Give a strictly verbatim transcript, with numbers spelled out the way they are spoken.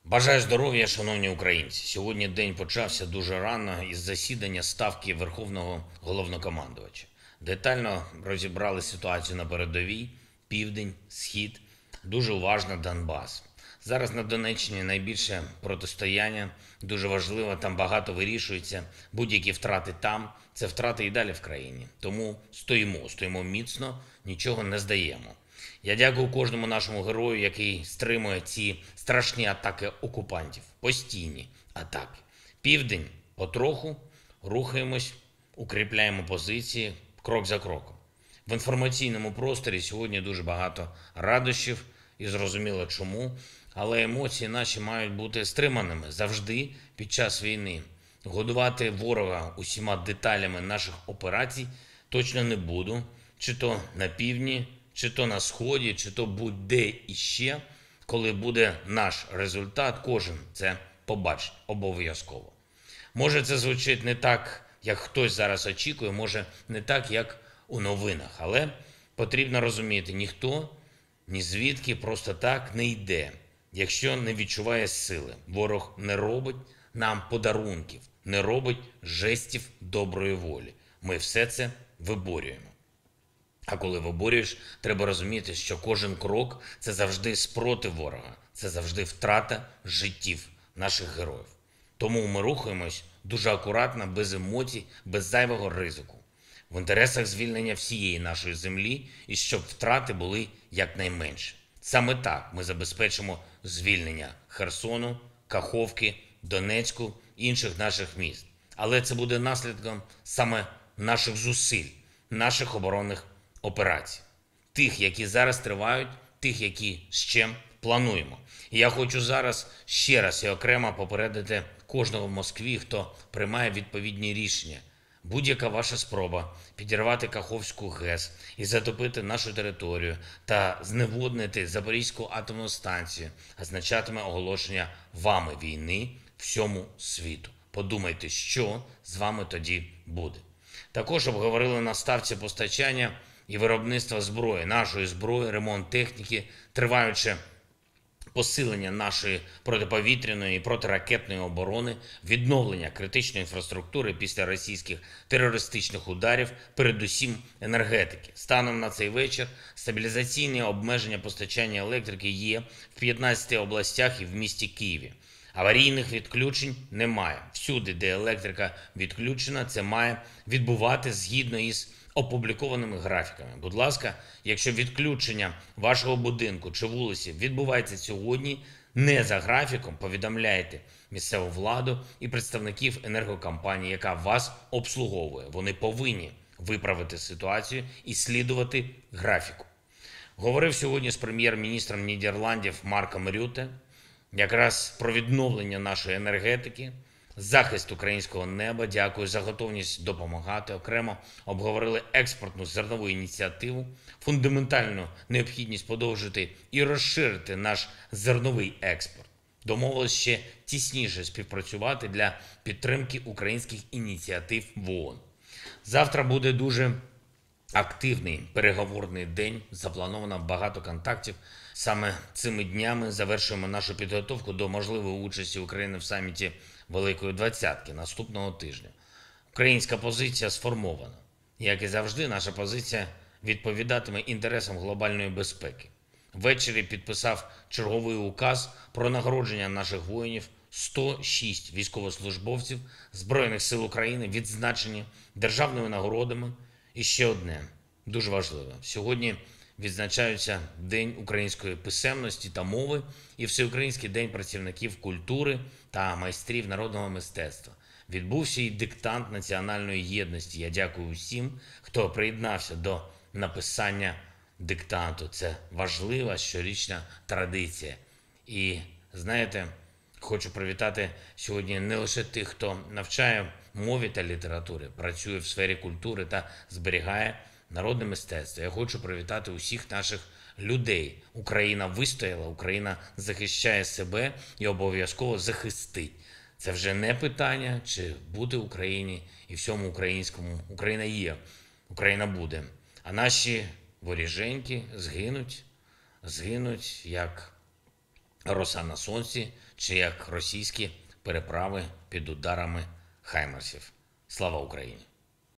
Бажаю здоров'я, шановні українці. Сьогодні день почався дуже рано із засідання Ставки Верховного Головнокомандувача. Детально розібрали ситуацію на передовій, південь, схід, дуже уважно Донбас. Зараз на Донеччині найбільше протистояння, дуже важливо, там багато вирішується. Будь-які втрати там – це втрати і далі в країні. Тому стоїмо, стоїмо міцно, нічого не здаємо. Я дякую кожному нашому герою, який стримує ці страшні атаки окупантів, постійні атаки. Південь потроху рухаємось, укріпляємо позиції крок за кроком. В інформаційному просторі сьогодні дуже багато радощів і зрозуміло чому, але емоції наші мають бути стриманими завжди під час війни. Годувати ворога усіма деталями наших операцій точно не буду, чи то на півдні, чи то на сході, чи то будь-де іще, коли буде наш результат, кожен це побачить обов'язково. Може це звучить не так, як хтось зараз очікує, може не так, як у новинах, але потрібно розуміти, ніхто ні звідки просто так не йде, якщо не відчуває сили. Ворог не робить нам подарунків, не робить жестів доброї волі. Ми все це виборюємо. А коли виборюєш, треба розуміти, що кожен крок – це завжди спротив ворога, це завжди втрата життів наших героїв. Тому ми рухаємось дуже акуратно, без емоцій, без зайвого ризику. В інтересах звільнення всієї нашої землі і щоб втрати були якнайменші. Саме так ми забезпечимо звільнення Херсону, Каховки, Донецьку, інших наших міст. Але це буде наслідком саме наших зусиль, наших оборонних операцій. Тих, які зараз тривають, тих, які ще плануємо. І я хочу зараз ще раз і окремо попередити кожного в Москві, хто приймає відповідні рішення. Будь-яка ваша спроба підірвати Каховську ГЕС і затопити нашу територію та зневоднити Запорізьку атомну станцію означатиме оголошення вами війни всьому світу. Подумайте, що з вами тоді буде. Також обговорили на ставці постачання і виробництва зброї, нашої зброї, ремонт техніки, триваюче посилення нашої протиповітряної і протиракетної оборони, відновлення критичної інфраструктури після російських терористичних ударів, передусім енергетики. Станом на цей вечір стабілізаційні обмеження постачання електрики є в п'ятнадцяти областях і в місті Києві. Аварійних відключень немає. Всюди, де електрика відключена, це має відбувати згідно із опублікованими графіками. Будь ласка, якщо відключення вашого будинку чи вулиці відбувається сьогодні, не за графіком, повідомляйте місцеву владу і представників енергокомпанії, яка вас обслуговує. Вони повинні виправити ситуацію і слідувати графіку. Говорив сьогодні з прем'єр-міністром Нідерландів Марком Рюте якраз про відновлення нашої енергетики, захист українського неба. Дякую за готовність допомагати. Окремо обговорили експортну зернову ініціативу, фундаментальну необхідність подовжити і розширити наш зерновий експорт. Домовились ще тісніше співпрацювати для підтримки українських ініціатив в ООН. Завтра буде дуже активний переговорний день, заплановано багато контактів. Саме цими днями завершуємо нашу підготовку до можливої участі України в саміті Великої Двадцятки наступного тижня. Українська позиція сформована. Як і завжди, наша позиція відповідатиме інтересам глобальної безпеки. Ввечері підписав черговий указ про нагородження наших воїнів. сто шість військовослужбовців Збройних сил України відзначені державними нагородами. І ще одне, дуже важливе. Сьогодні відзначаються День української писемності та мови і Всеукраїнський день працівників культури та майстрів народного мистецтва. Відбувся і диктант національної єдності. Я дякую усім, хто приєднався до написання диктанту. Це важлива щорічна традиція. І, знаєте, хочу привітати сьогодні не лише тих, хто навчає мові та літератури, працює в сфері культури та зберігає народне мистецтво. Я хочу привітати усіх наших людей. Україна вистояла, Україна захищає себе і обов'язково захистить. Це вже не питання, чи бути Україні і всьому українському. Україна є, Україна буде. А наші воріженьки згинуть, згинуть як роса на сонці чи як російські переправи під ударами хаймерсів. Слава Україні!